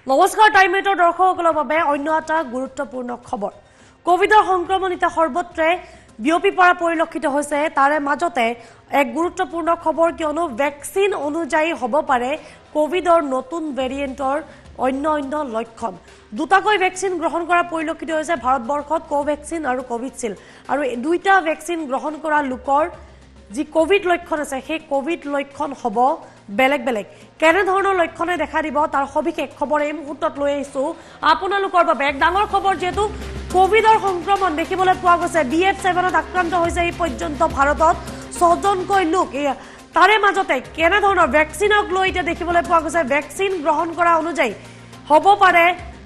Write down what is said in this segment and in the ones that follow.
নমস্কাৰ টাইমেটৰ দৰ্শকসকলৰ বাবে অন্য এটা গুৰুত্বপূৰ্ণ খবৰ কোভিডৰ সংক্ৰমণ ইতা সৰ্বত্ৰে বিয়পি পৰা পৰিলক্ষিত হৈছে তাৰে মাজতে এক গুৰুত্বপূৰ্ণ খবৰ কিয়নো ভ্যাকচিন অনুযায়ী হ'ব পাৰে কোভিডৰ নতুন ভেৰিয়েন্টৰ অন্য লক্ষণ দুটাকৈ ভ্যাকচিন গ্ৰহণ কৰা পৰিলক্ষিত হৈছে ভাৰতবৰ্ষত কোভ্যাক্সিন আৰু কোভিডশিল্ড আৰু দুইটা ভ্যাকচিন গ্ৰহণ কৰা লোকৰ যি কোভিড লক্ষণ আছে সেই কোভিড লক্ষণ হ'ব বেলেগ কেনে ধৰণৰ লক্ষণে দেখা দিব তাৰ সবিশেষ খবৰ এই মুহূৰ্তত লৈ আহিছো আপোনালোকৰ বাবে এক ডাঙৰ খবৰ যেহেতু কোভিডৰ সংক্ৰমণ দেখিবলৈ পোৱা গৈছে BF7ত আক্ৰান্ত হৈছে এই পৰ্যন্ত ভাৰতত 6 জনকৈ লোক তাৰে মাজতে কেনে ধৰণৰ ভ্যাকচিনক লৈ এতিয়া দেখিবলৈ পোৱা গৈছে ভ্যাকচিন গ্ৰহণ কৰা অনুযায়ী হ'ব পাৰে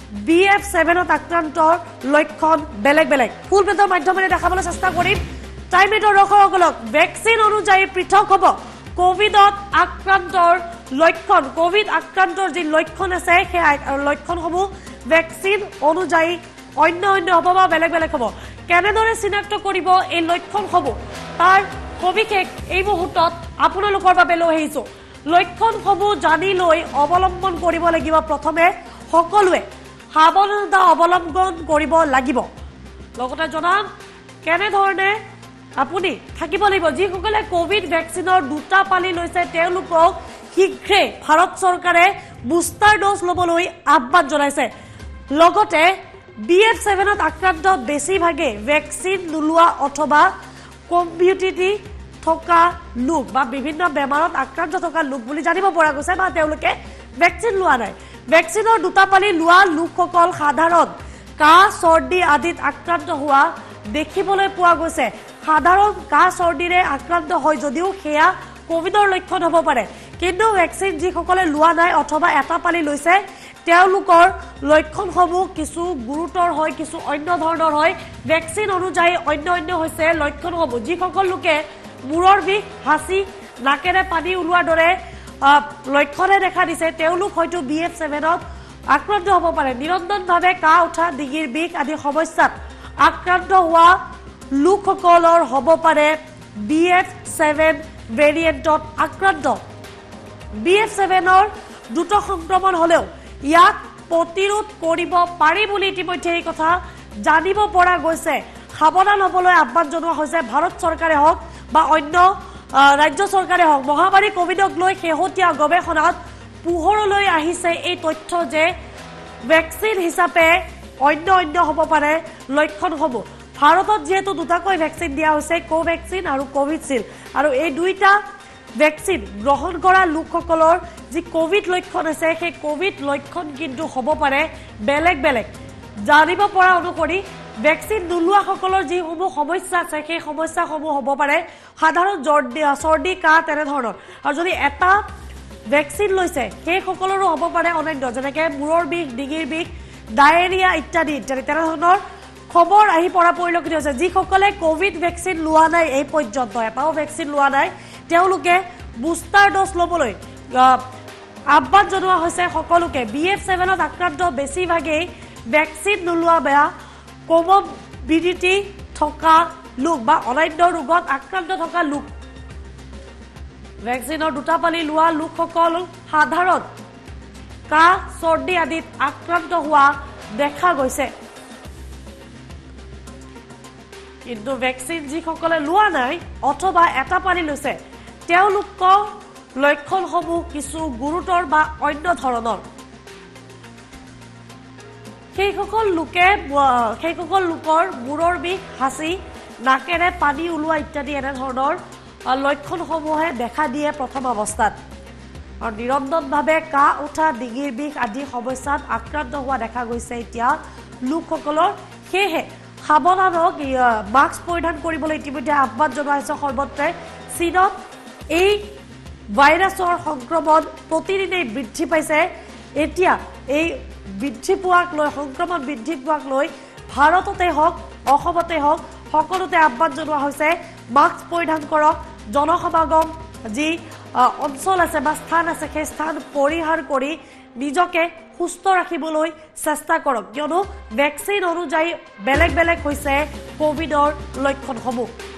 BF7ত আক্ৰান্তৰ লক্ষণ বেলেগ ফুল প্লেটৰ মাধ্যমেৰে দেখাবলৈ চেষ্টা কৰিম টাইমেটৰ দৰ্শকসকলক ভ্যাকচিন অনুযায়ী পৃথক হ'ব কোভিডত আক্ৰান্তৰ লক্ষণ কোভিড আক্ৰান্তৰ যি লক্ষণ আছে সেই লক্ষণসমূহ ভ্যাকচিন অনুযায়ী অন্য হ'ব বা বেলেগ হ'ব কেনেদৰে চিনাক্ত কৰিব এই লক্ষণসমূহ তাৰ সবিশেষ এই মুহূৰ্তত আপোনালোকৰ বাবে লৈ আহিছো লক্ষণসমূহ জানি লৈ অৱলম্বন কৰিব লাগিব প্ৰথমে সকলোৱে সাৱধানতা অৱলম্বন কৰিব লাগিব লগতে জনাম কেনে ধৰণে আপুনি থাকিব লাগিব যিসকলে কোভিড ভ্যাকচিনৰ দুটা পালি লৈছে তেওঁলোকক শীঘ্ৰে ভাৰত চৰকাৰে বুষ্টাৰ ড'জ ল'বলৈ আহ্বান জনাইছে লগতে BF7ত আক্ৰান্ত বেছিভাগে ভ্যাকচিন নোলোৱা অথবা কমিউনিটি থকা লোক বা বিভিন্ন বেমাৰত আক্ৰান্ত থকা লোক বুলি জানিব পৰা গৈছে বা তেওঁলোকে ভ্যাকচিন লোৱা নাই ভ্যাকচিনৰ দুটা পালি লোৱা লোকসকল সাধাৰণ কাহ চৰ্দি আদিত আক্ৰান্ত হোৱা দেখিবলৈ পোৱা গৈছে সাধাৰণ কাহ চৰ্দিৰে আক্ৰান্ত হয় যদিও হেয়া কোভিডৰ লক্ষণ হ'ব পাৰে কিন্তু ভ্যাকচিন যিসকলে লোৱা নাই অথবা এটা পালি লৈছে তেওঁলোকৰ লক্ষণসমূহ কিছু গুৰুতৰ হয় কিছু অন্য ধৰণৰ হয় ভ্যাকচিন অনুযায়ী অন্য হৈছে লক্ষণসমূহ যিসকল লোকে মূৰৰ বিষ হাঁচি নাকেৰে পানী ওলোৱাৰ দৰে লক্ষণে দেখা দিছে তেওঁলোক হয়তো BF7ত আক্ৰান্ত হ'ব পাৰে নিৰন্তৰভাৱে কাহ উঠা ডিঙিৰ বিষ আদি সমস্যাত আক্ৰান্ত হোৱা লোকসকলৰ হ'ব পাৰে BF7 ভেৰিয়েন্টত আক্ৰান্ত BF7ৰ দ্ৰুত সংক্ৰমণ হলেও ইয়াক প্ৰতিৰোধ কৰিব পাৰি বুলি ইতিমধ্যে এই কথা জানিব পৰা গৈছে সাৱধান হ'বলৈ আহ্বান জনোৱা হৈছে ভাৰত চৰকাৰে হওক বা অন্য ৰাজ্য চৰকাৰে হওক মহামাৰী কোভিডক লৈ শেহতীয়া গৱেষণাত পোহৰলৈ আহিছে এই তথ্য যে ভ্যাকচিন হিচাপে অন্য হ'ব পাৰে লক্ষণসমূহ ভাৰতত যেহেতু দুটাকৈ ভ্যাকচিন দিয়া হৈছে কোভ্যাক্সিন আৰু কোভিডশিল্ড আৰু এই দুইটা ভ্যাকচিন গ্ৰহণ কৰা লোকসকলৰ যি কোভিড লক্ষণ আছে সেই কোভিড লক্ষণ কিন্তু হ'ব পাৰে বেলেগ জানিব পৰা অনুসৰি ভ্যাকচিন নোলোৱা সকলৰ যিসমূহ সমস্যা আছে সেই সমস্যাসমূহ হ'ব পাৰে সাধাৰণ চৰ্দি কাহ তেনে ধৰণৰ আৰু যদি এটা ভ্যাকচিন লৈছে সেই সকলৰো হ'ব পাৰে অন্য যেনেকৈ মূৰৰ বিষ ডিঙিৰ বিষ ডায়েৰিয়া ইত্যাদি তেনেধৰণৰ খবৰ আহি পৰা পৰিলক্ষিত হৈছে যিসকলে কোভিড ভ্যাকচিন লোৱা নাই এই পৰ্যন্ত এটাও ভ্যাকচিন লোৱা নাই তেওঁলোকে বুষ্টাৰ ড'জ ল'বলৈ আহ্বান জনোৱা হৈছে সকলোকে BF7ত আক্ৰান্ত বেছিভাগেই ভ্যাকচিন নোলোৱা বেয়া কমবিডিটি থকা লোক বা অন্যান্য ৰোগত আক্ৰান্ত থকা লোক ভ্যাকচিনৰ দুটা পালি লোৱা লোকসকল সাধাৰণ কাহ চৰ্দি আদিত আক্ৰান্ত হোৱা দেখা গৈছে কিন্তু ভ্যাকচিন যিসকলে লোৱা নাই অথবা এটা পালি লৈছে তেওঁলোকৰ লক্ষণসমূহ কিছু গুৰুতৰ বা অন্য ধৰণৰ সেইসকল লোকৰ মূৰৰ বিষ হাঁচি নাকেৰে পানী ওলোৱা ইত্যাদি এনে ধৰণৰ লক্ষণসমূহে দেখা দিয়ে প্ৰথম অৱস্থাত আৰু নিৰন্তৰভাৱে কাহ উঠা ডিঙিৰ বিষ আদি সমস্যাত আক্ৰান্ত হোৱা দেখা গৈছে এতিয়া লোকসকলৰ সেয়েহে সাৱধানক মাস্ক পৰিধান কৰিবলৈ ইতিমধ্যে আহ্বান জনোৱা হৈছে সৰ্বত্ৰে চীনত এই ভাইৰাছৰ সংক্ৰমণ প্ৰতিদিনে বৃদ্ধি পাইছে এতিয়া এই সংক্ৰমণ বৃদ্ধি পোৱাক লৈ ভাৰততে হওক অসমতে হওক সকলোতে আহ্বান জনোৱা হৈছে মাস্ক পৰিধান কৰক জনসমাগম যি অঞ্চল আছে বা স্থান আছে সেই স্থান পৰিহাৰ কৰি নিজকে সুস্থ ৰাখিবলৈ চেষ্টা কৰক কিয়নো ভ্যাকচিন অনুযায়ী বেলেগ হৈছে কোভিডৰ লক্ষণসমূহ